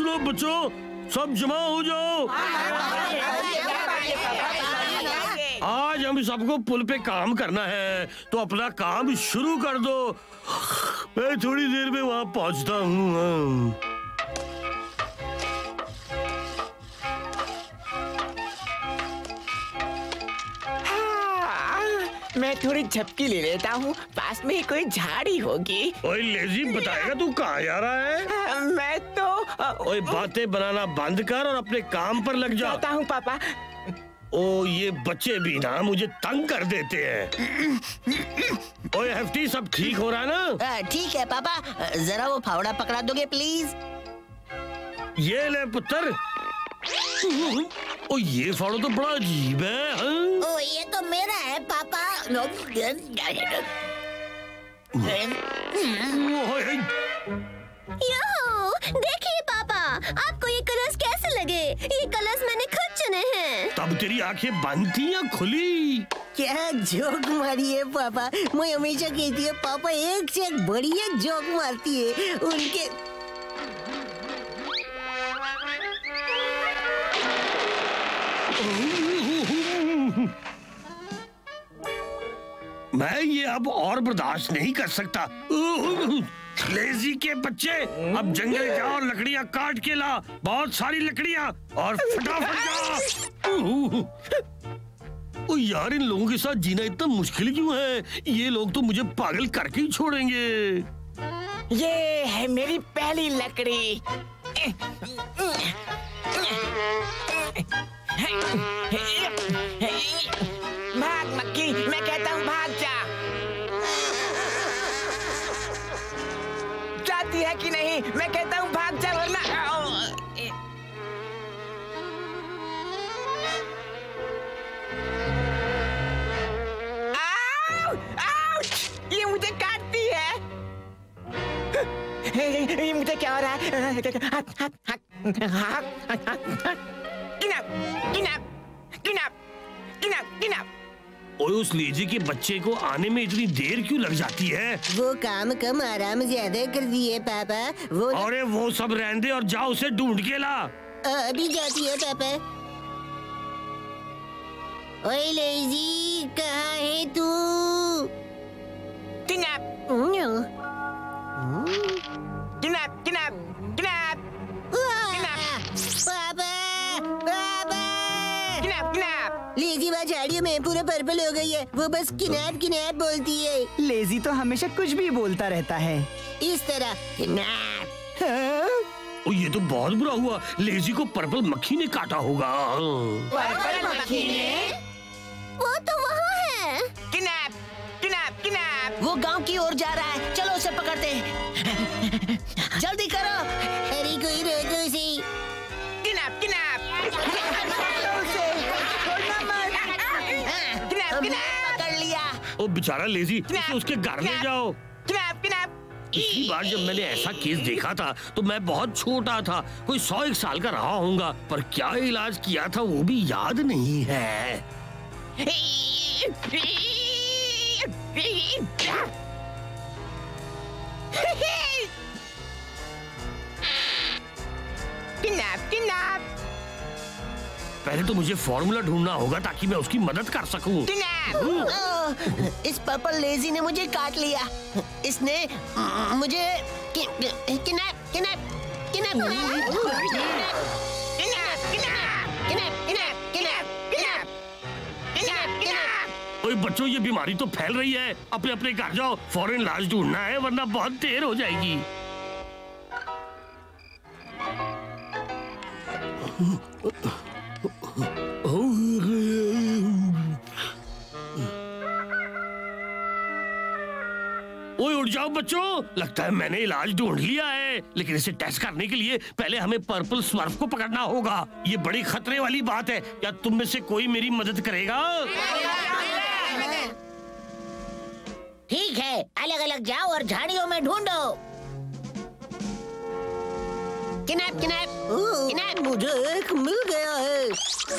लो बच्चों, सब जमा हो जाओ। आज हम सबको पुल पे काम करना है, तो अपना काम शुरू कर दो। मैं थोड़ी देर में वहां पहुंचता हूँ। मैं थोड़ी झपकी ले लेता हूँ, पास में ही कोई झाड़ी होगी। ओए लेजी, बताएगा तू कहाँ जा रहा है? मैं तो ओए बातें बनाना बंद कर और अपने काम पर लग जा। जाता हूँ पापा। ओ ये बच्चे भी ना मुझे तंग कर देते हैं। ओए हेफ्टी, सब ठीक हो रहा है ना? ठीक है पापा, जरा वो फावड़ा पकड़ा दोगे प्लीज? ये ले पुत्र। ओ ये फावड़ा तो बड़ा अजीब है। ओ ये तो मेरा है पापा। देखिए पापा, आपको ये कलर्स कैसे लगे? ये कलर्स मैंने खुद चुने हैं। तब तेरी आंखें बंद थी या खुली? क्या जोक मारी है पापा। मैं हमेशा कहती है पापा एक से एक बढ़िया जोक मारती है। उनके मैं ये अब और बर्दाश्त नहीं कर सकता। लेजी के बच्चे, अब जंगल जा और लकड़ियां काट के ला, बहुत सारी लकड़ियां, और फटाफट जा। ओ यार, इन लोगों के साथ जीना इतना मुश्किल क्यों है? ये लोग तो मुझे पागल करके ही छोड़ेंगे। ये है मेरी पहली लकड़ी। भाग मक्खी, मैं कहता हूँ भाग जा। जाती है कि नहीं? मैं कहता हूँ भाग जा, वरना ये मुझे काटती है। ये मुझे क्या हो रहा है? ओए उस लेजी के बच्चे को आने में इतनी देर क्यों लग जाती है? वो काम कम आराम ज्यादा कर दिए पापा। वो अरे वो सब रहने दे और जाओ उसे ढूंढ के ला। अभी जाती है पापा। ओए लेजी, कहाँ है तू? लेजी वहाँ झाड़ियों में पूरा पर्पल हो गई है। वो बस किनाब किनाब बोलती है। लेजी तो हमेशा कुछ भी बोलता रहता है इस तरह। किनाब। ओ ये तो बहुत बुरा हुआ, लेजी को पर्पल मक्खी ने काटा होगा। पर्पल मक्खी ने? वो तो वहाँ है। किनाब, किनाब, किनाब। वो गांव की ओर जा रहा है, चलो उसे पकड़ते हैं। जल्दी करो। अरे कोई रोको उसे। किनाब, किनाब। पकड़ लिया। ओ बेचारा लेजी, उसे उसके घर ले जाओ। पिछली बार जब मैंने ऐसा केस देखा था तो मैं बहुत छोटा था, कोई 101 साल का रहा होऊंगा, पर क्या इलाज किया था वो भी याद नहीं है। किनाब, किनाब। पहले तो मुझे फॉर्मूला ढूंढना होगा ताकि मैं उसकी मदद कर सकूं। इस पर्पल लेजी ने मुझे काट लिया। इसने मुझे ओए बच्चों, ये बीमारी तो फैल रही है। अपने अपने घर जाओ, फौरन इलाज ढूंढना है वरना बहुत देर हो जाएगी। ओए उठ जाओ बच्चों, लगता है मैंने इलाज ढूंढ लिया है, लेकिन इसे टेस्ट करने के लिए पहले हमें पर्पल स्वर्फ को पकड़ना होगा। ये बड़ी खतरे वाली बात है। क्या तुम में से कोई मेरी मदद करेगा? ठीक है, अलग अलग जाओ और झाड़ियों में ढूंढो। किनाब, किनाब, किनाब। मुझे एक मिल गया है।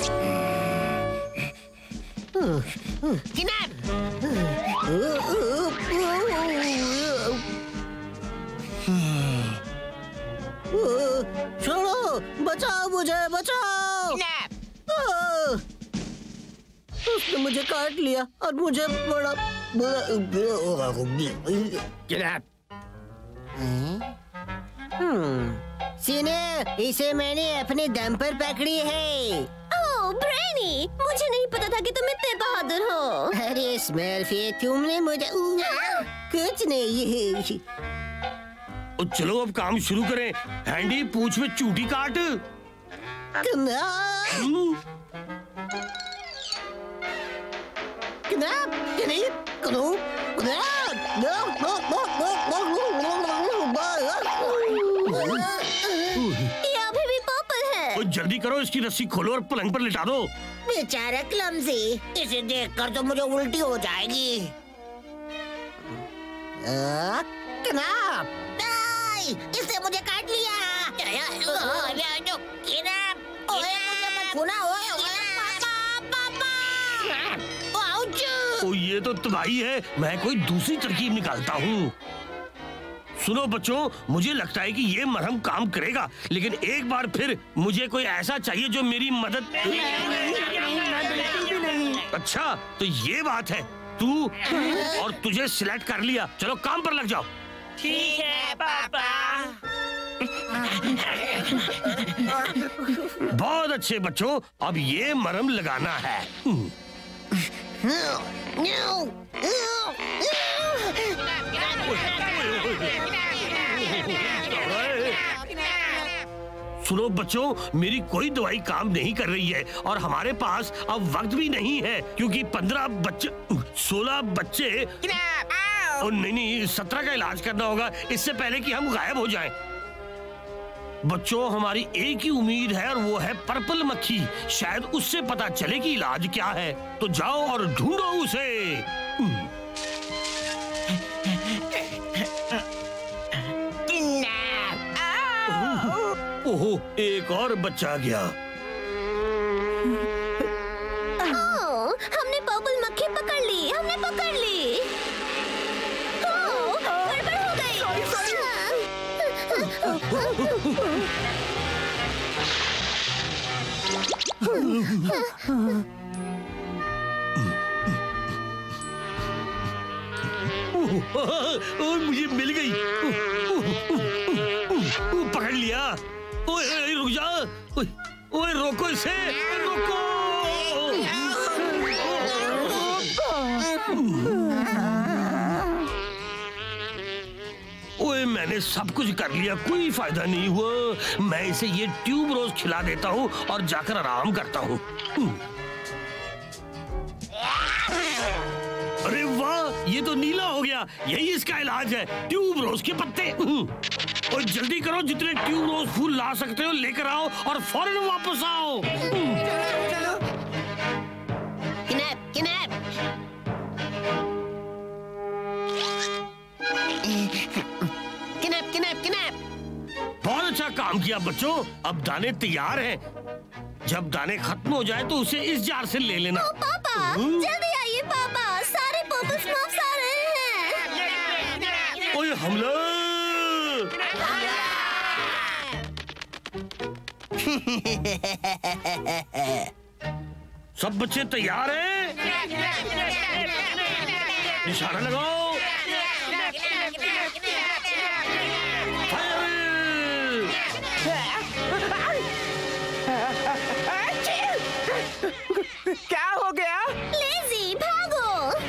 किनाब। छोड़ो। बचाओ मुझे, बचाओ। उसने मुझे काट लिया और मुझे बड़ा सीने, इसे मैंने अपने दम पर पकड़ी है। ओह ब्रेनी, मुझे नहीं पता था कि तुम इतने बहादुर हो। अरे स्मर्फी, तुमने मुझे कुछ नहीं। चलो अब काम शुरू करें। हैंडी, पूंछ में चूटी काट। ये अभी भी पर्पल है। जल्दी करो, इसकी रस्सी खोलो और पलंग पर लिटा दो। बेचारा क्लमसी, इसे देखकर तो मुझे उल्टी हो जाएगी। इसने मुझे काट लिया। ओ, ये तो तबाही है। मैं कोई दूसरी तरकीब निकालता हूँ। सुनो बच्चों, मुझे लगता है कि ये मरहम काम करेगा, लेकिन एक बार फिर मुझे कोई ऐसा चाहिए जो मेरी मदद। अच्छा, तो ये बात है। तू और तुझे सिलेक्ट कर लिया। चलो काम पर लग जाओ। ठीक है पापा। बहुत अच्छे बच्चों, अब ये मरहम लगाना है। सुनो बच्चों, मेरी कोई दवाई काम नहीं कर रही है और हमारे पास अब वक्त भी नहीं है, क्योंकि 16 बच्चे नहीं 17 का इलाज करना होगा इससे पहले कि हम गायब हो जाएं। बच्चों, हमारी एक ही उम्मीद है और वो है पर्पल मक्खी। शायद उससे पता चले कि इलाज क्या है। तो जाओ और ढूंढो उसे। ओहो, एक और बच्चा गया। हमने पर्पल मक्खी पकड़ ली, हमने पकड़ ली। गड़बड़ हो गई। मुझे मिल गई। पकड़ लिया। ओए रुक जा। ओए रोको इसे, रोको। ओए मैंने सब कुछ कर लिया, कोई फायदा नहीं हुआ। मैं इसे ये ट्यूब रोज खिला देता हूँ और जाकर आराम करता हूँ। अरे वाह, ये तो नीला हो गया। यही इसका इलाज है, ट्यूब रोज के पत्ते। और जल्दी करो, जितने ट्यूब रोज फूल ला सकते हो लेकर आओ और फौरन वापस आओ। किनैप, किनैप। किनैप, किनैप, किनैप। बहुत अच्छा काम किया बच्चों। अब दाने तैयार हैं। जब दाने खत्म हो जाए तो उसे इस जार से ले लेना। पापा, जल्दी आइए पापा, सारे पर्पल स्मर्फ्स आ रहे हैं। ओए हमला! सब बच्चे तैयार हैं? निशाना लगाओ। क्या हो गया? लेजी, भागो।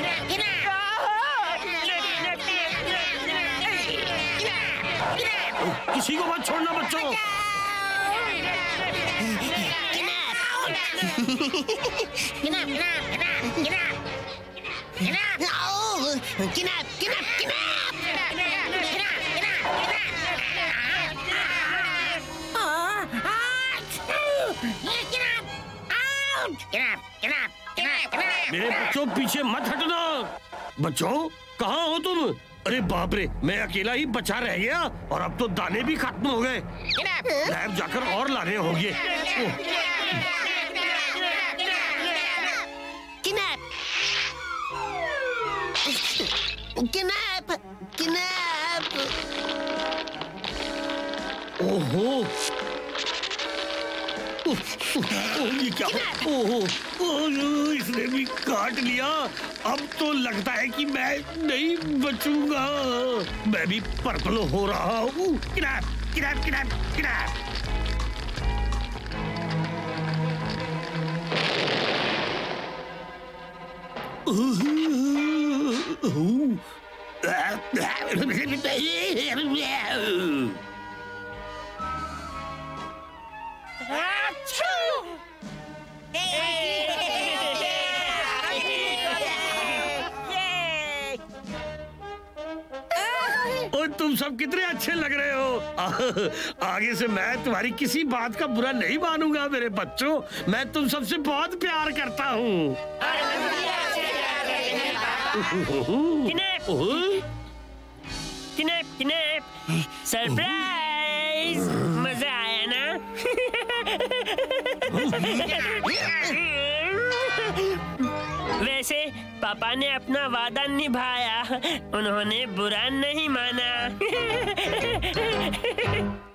किसी को मत छोड़ना बच्चों। मेरे बच्चों पीछे मत हटना। बच्चों कहाँ हो तुम? अरे बाप रे, मैं अकेला ही बचा रह गया और अब तो दाने भी खत्म हो गए। लैब जाकर और लाने होंगे। किनैप, किनैप। ओहो, क्या? ओहो, ओह, इसने भी काट लिया। अब तो लगता है कि मैं नहीं बचूंगा। मैं भी पर्पल हो रहा हूँ। किनार, किनार, किनार, किनार। और तुम सब कितने अच्छे लग रहे हो। आगे से मैं तुम्हारी किसी बात का बुरा नहीं मानूंगा मेरे बच्चों। मैं तुम सबसे बहुत प्यार करता हूँ। Kidnap, kidnap, kidnap, surprise! मजा आया ना? वैसे पापा ने अपना वादा निभाया, उन्होंने बुरा नहीं माना।